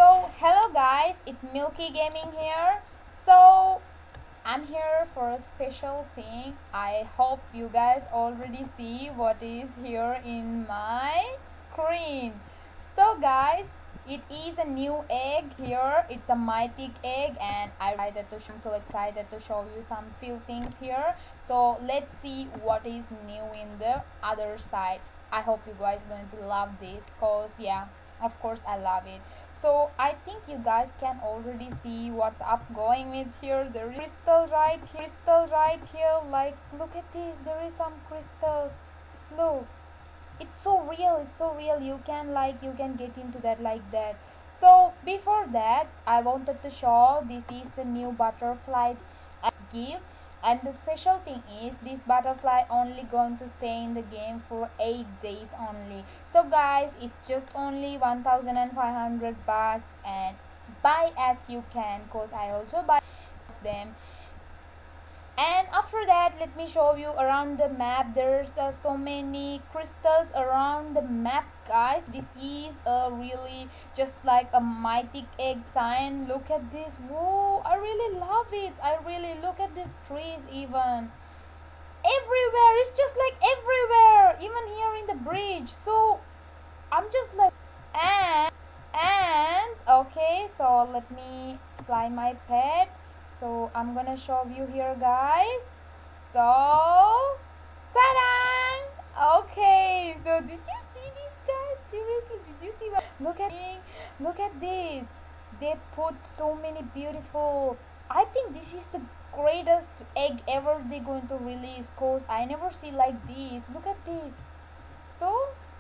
So hello guys, it's Milky Gaming here. So I'm here for a special thing. I hope you guys already see what is here in my screen. So guys, it is a new egg here. It's a mythic egg and I'm so excited to show you some few things here. So let's see what is new in the other side. I hope you guys going to love this cause yeah, of course I love it. So I think you guys can already see what's up going with here. There is crystal right here. Like look at this, there is some crystals. Look, it's so real. You can get into that like that. So before that I wanted to show this is the new butterfly give, and the special thing is this butterfly only going to stay in the game for 8 days only. So guys, it's just only 1500 bahts and buy as you can cause I also buy them. And after that, let me show you around the map. There's so many crystals around the map, guys. This is a really just like a mythic egg sign. Look at this. Whoa, I really love it. I really look at these trees even everywhere. It's just like everywhere, even here in the bridge. So I'm just like and okay, so let me fly my pet. So I'm gonna show you here guys. So ta-da! Okay, so did you see this guys? Seriously, did you see what look at this. They put so many beautiful, I think this is the greatest egg ever they're going to release cause I never see like this. Look at this. So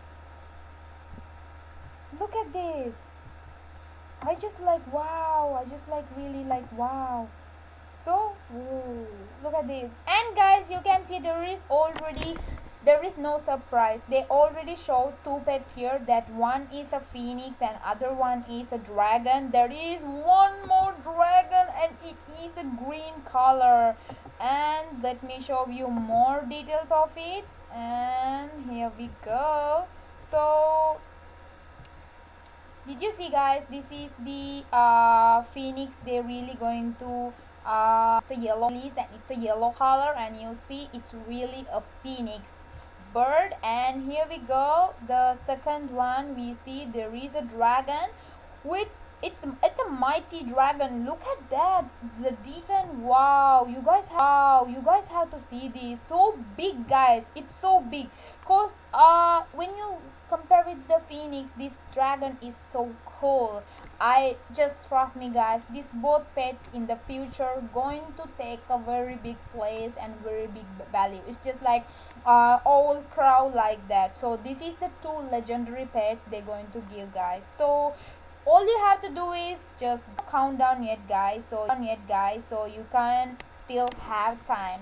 look at this. I just like wow. I just like really like wow. So ooh, look at this. And guys, you can see there is no surprise. They already showed two pets here. That one is a phoenix and other one is a dragon. There is one more dragon and it is a green color. And let me show you more details of it. And here we go. So did you see guys, this is the phoenix. They're really going to it's a yellow leaf and it's a yellow color, and you see it's really a phoenix bird. And here we go, the second one. We see there is a dragon with it's a mighty dragon. Look at that, the detail. Wow, you guys have to see this. So big guys, it's so big cause when you compare with the phoenix, this dragon is so cool. I just trust me guys, these both pets in the future going to take a very big place and very big value. It's just like all crow like that. So this is the two legendary pets they're going to give guys. So all you have to do is just countdown yet guys, so you can still have time.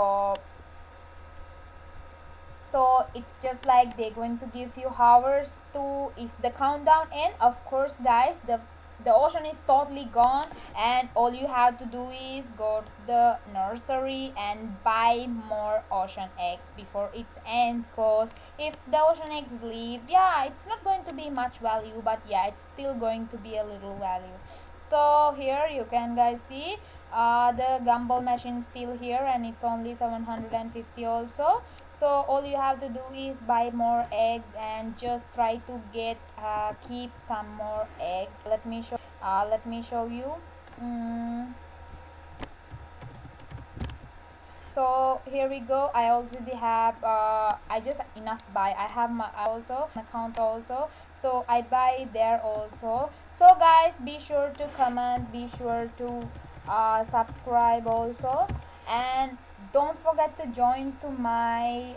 So it's just like they're going to give you hours to, if the countdown end, of course guys, the ocean is totally gone, and all you have to do is go to the nursery and buy more ocean eggs before its end. Cause if the ocean eggs leave, yeah, it's not going to be much value, but yeah, it's still going to be a little value. So here you can guys see the gumball machine still here, and it's only 750 also. So all you have to do is buy more eggs and just try to get keep some more eggs. Let me show you. So here we go. I already have I just enough buy. I have my also account also, so I buy there also. So guys, be sure to comment, be sure to subscribe also, and don't forget to join to my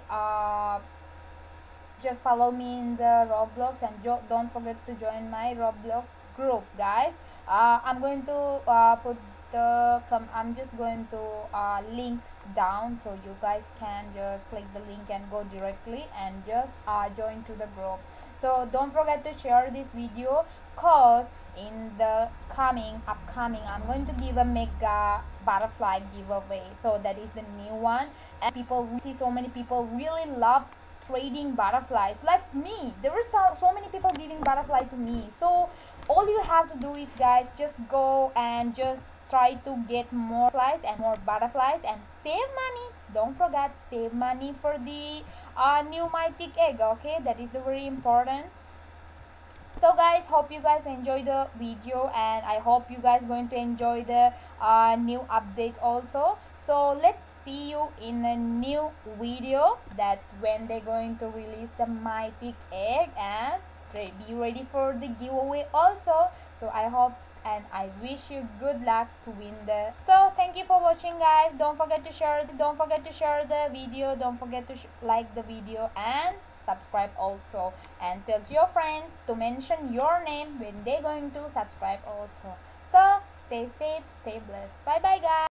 just follow me in the Roblox, and don't forget to join my Roblox group guys. I'm going to put I'm just going to links down, so you guys can just click the link and go directly and just join to the group. So don't forget to share this video, cause in the upcoming I'm going to give a mega butterfly giveaway. So that is the new one, and people see so many people really love trading butterflies like me. There were so many people giving butterfly to me. So all you have to do is, guys, just go and just try to get more flies and more butterflies and save money. Don't forget, save money for the new mythic egg. Okay, that is the very important. So guys, hope you guys enjoy the video, and I hope you guys going to enjoy the new updates also. So let's see you in a new video, that when they're going to release the mythic egg, and be ready for the giveaway also. So I hope and I wish you good luck to win the. So thank you for watching, guys. Don't forget to share the video. Don't forget to like the video and subscribe also, and tell to your friends to mention your name when they're going to subscribe also. So stay safe, stay blessed. Bye bye, guys.